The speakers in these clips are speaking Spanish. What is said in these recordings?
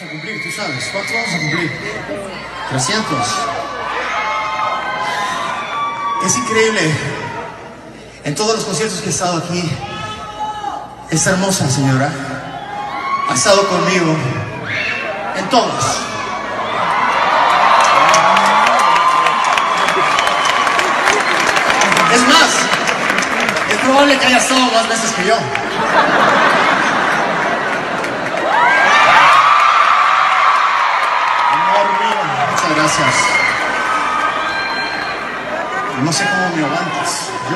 a cumplir, tú sabes. ¿Cuántos vamos a cumplir? 300. Es increíble. En todos los conciertos que he estado aquí, esta hermosa señora ha estado conmigo en todos. Es más, es probable que haya estado más veces que yo. Amor mío, muchas gracias. No sé cómo me aguantas. Yo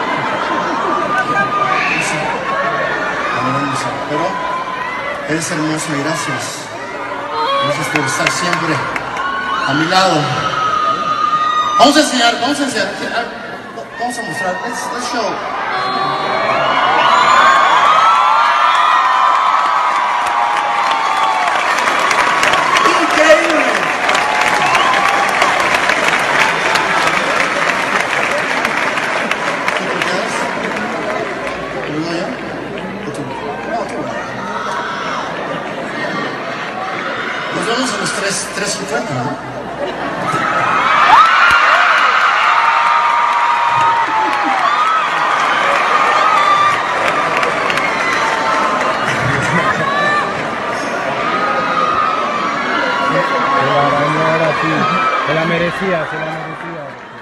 no sé. La verdad no sé. Pero eres hermoso y gracias. Gracias por estar siempre a mi lado. Vamos a enseñar. Vamos a mostrar. Let's show. Increíble. ¿Tú te quedas? ¿Te lo doy yo? ¿O tú? No, tú. Nos vemos a los 3:50, ¿no? Se la merecía, se la merecía.